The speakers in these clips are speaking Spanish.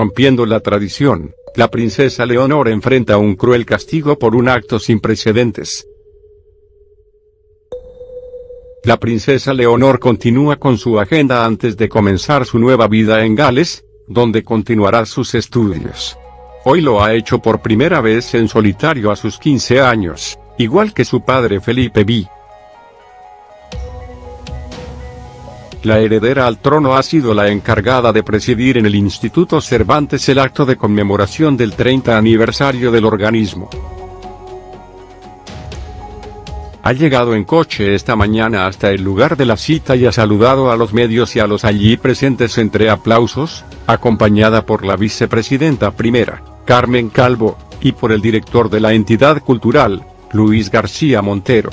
Rompiendo la tradición, la princesa Leonor enfrenta un cruel castigo por un acto sin precedentes. La princesa Leonor continúa con su agenda antes de comenzar su nueva vida en Gales, donde continuará sus estudios. Hoy lo ha hecho por primera vez en solitario a sus 15 años, igual que su padre Felipe V. La heredera al trono ha sido la encargada de presidir en el Instituto Cervantes el acto de conmemoración del 30 aniversario del organismo. Ha llegado en coche esta mañana hasta el lugar de la cita y ha saludado a los medios y a los allí presentes entre aplausos, acompañada por la vicepresidenta primera, Carmen Calvo, y por el director de la entidad cultural, Luis García Montero.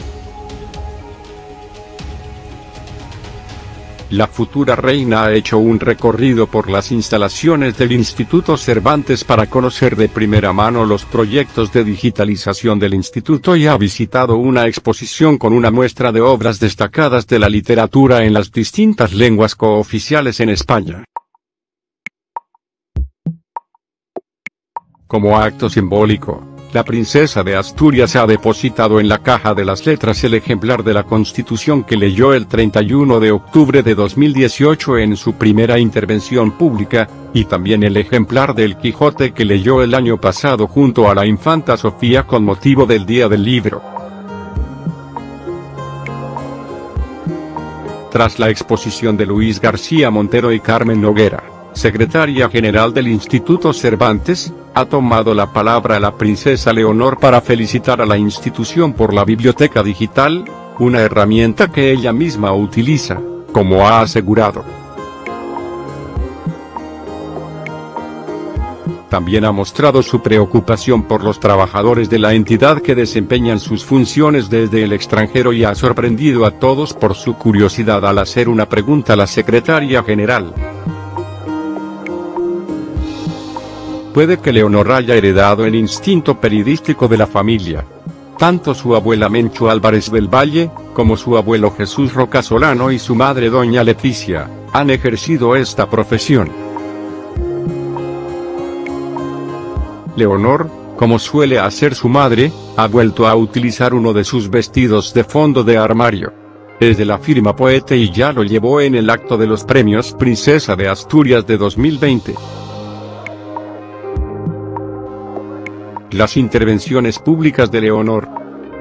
La futura reina ha hecho un recorrido por las instalaciones del Instituto Cervantes para conocer de primera mano los proyectos de digitalización del instituto y ha visitado una exposición con una muestra de obras destacadas de la literatura en las distintas lenguas cooficiales en España. Como acto simbólico, la princesa de Asturias ha depositado en la caja de las letras el ejemplar de la Constitución que leyó el 31 de octubre de 2018 en su primera intervención pública, y también el ejemplar del Quijote que leyó el año pasado junto a la infanta Sofía con motivo del Día del Libro. Tras la exposición de Luis García Montero y Carmen Noguera, secretaria general del Instituto Cervantes, ha tomado la palabra la princesa Leonor para felicitar a la institución por la biblioteca digital, una herramienta que ella misma utiliza, como ha asegurado. También ha mostrado su preocupación por los trabajadores de la entidad que desempeñan sus funciones desde el extranjero y ha sorprendido a todos por su curiosidad al hacer una pregunta a la secretaria general. Puede que Leonor haya heredado el instinto periodístico de la familia. Tanto su abuela Menchu Álvarez del Valle, como su abuelo Jesús Roca Solano y su madre doña Leticia, han ejercido esta profesión. Leonor, como suele hacer su madre, ha vuelto a utilizar uno de sus vestidos de fondo de armario. Es de la firma Poete y ya lo llevó en el acto de los premios Princesa de Asturias de 2020. Las intervenciones públicas de Leonor.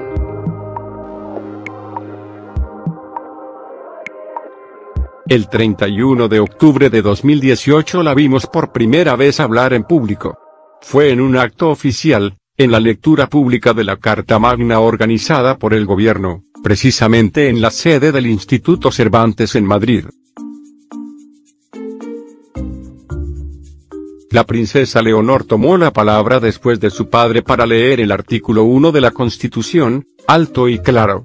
El 31 de octubre de 2018 la vimos por primera vez hablar en público. Fue en un acto oficial, en la lectura pública de la Carta Magna organizada por el gobierno, precisamente en la sede del Instituto Cervantes en Madrid. La princesa Leonor tomó la palabra después de su padre para leer el artículo 1 de la Constitución, alto y claro.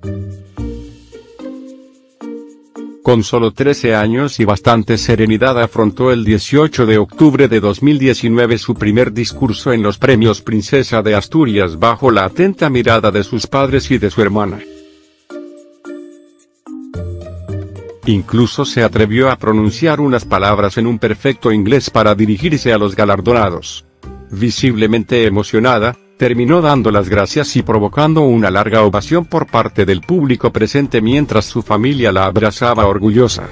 Con solo 13 años y bastante serenidad afrontó el 18 de octubre de 2019 su primer discurso en los premios Princesa de Asturias bajo la atenta mirada de sus padres y de su hermana. Incluso se atrevió a pronunciar unas palabras en un perfecto inglés para dirigirse a los galardonados. Visiblemente emocionada, terminó dando las gracias y provocando una larga ovación por parte del público presente mientras su familia la abrazaba orgullosa.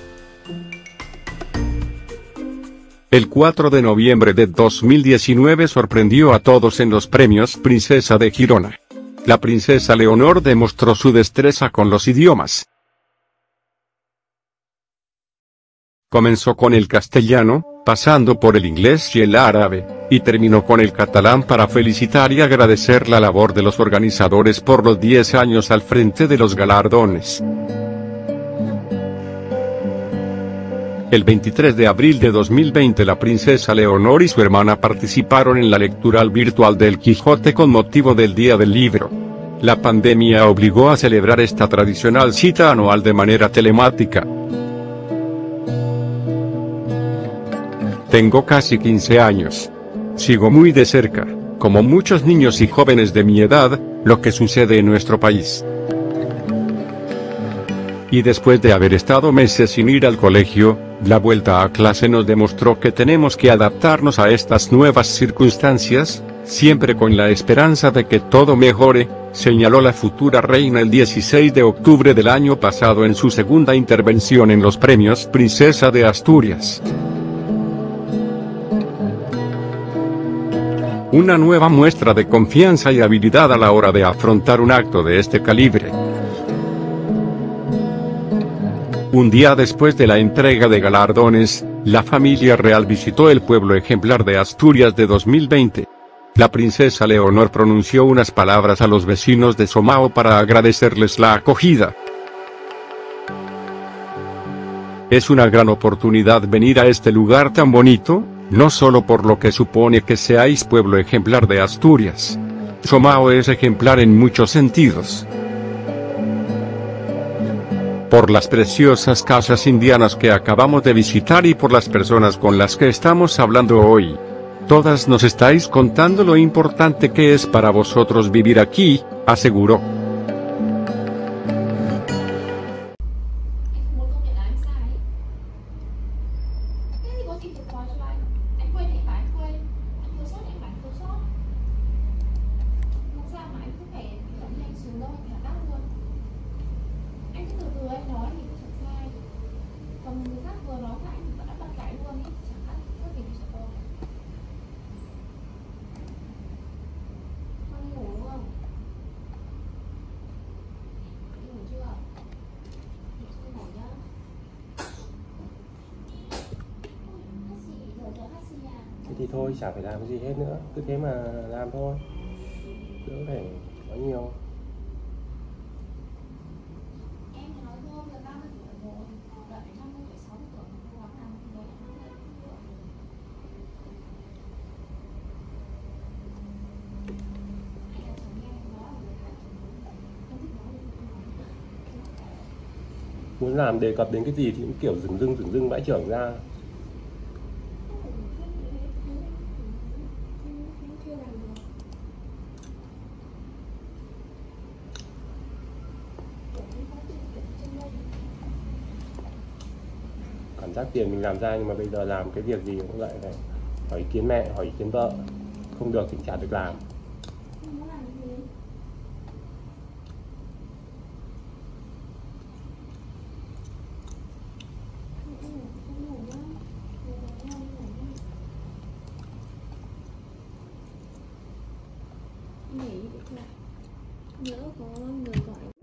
El 4 de noviembre de 2019 sorprendió a todos en los premios Princesa de Girona. La princesa Leonor demostró su destreza con los idiomas. Comenzó con el castellano, pasando por el inglés y el árabe, y terminó con el catalán para felicitar y agradecer la labor de los organizadores por los 10 años al frente de los galardones. El 23 de abril de 2020 la princesa Leonor y su hermana participaron en la lectura virtual del Quijote con motivo del Día del Libro. La pandemia obligó a celebrar esta tradicional cita anual de manera telemática. Tengo casi 15 años. Sigo muy de cerca, como muchos niños y jóvenes de mi edad, lo que sucede en nuestro país. Y después de haber estado meses sin ir al colegio, la vuelta a clase nos demostró que tenemos que adaptarnos a estas nuevas circunstancias, siempre con la esperanza de que todo mejore, señaló la futura reina el 16 de octubre del año pasado en su segunda intervención en los premios Princesa de Asturias. Una nueva muestra de confianza y habilidad a la hora de afrontar un acto de este calibre. Un día después de la entrega de galardones, la familia real visitó el pueblo ejemplar de Asturias de 2020. La princesa Leonor pronunció unas palabras a los vecinos de Somao para agradecerles la acogida. Es una gran oportunidad venir a este lugar tan bonito, no solo por lo que supone que seáis pueblo ejemplar de Asturias. Somao es ejemplar en muchos sentidos. Por las preciosas casas indianas que acabamos de visitar y por las personas con las que estamos hablando hoy. Todas nos estáis contando lo importante que es para vosotros vivir aquí, aseguró. Thì thôi, chả phải làm cái gì hết nữa, cứ thế mà làm thôi, đỡ phải nói nhiều. Em thì nói thôi, là 30 tuổi rồi, đợi đến 50 tuổi, 60 tuổi mình cố gắng làm thì Muốn làm đề cập đến cái gì thì cũng kiểu dửng dưng bãi trưởng ra. Cảm giác tiền mình làm ra nhưng mà bây giờ làm cái việc gì cũng lại phải hỏi ý kiến mẹ, hỏi ý kiến vợ, không được thì chả được làm. Nhớ có người gọi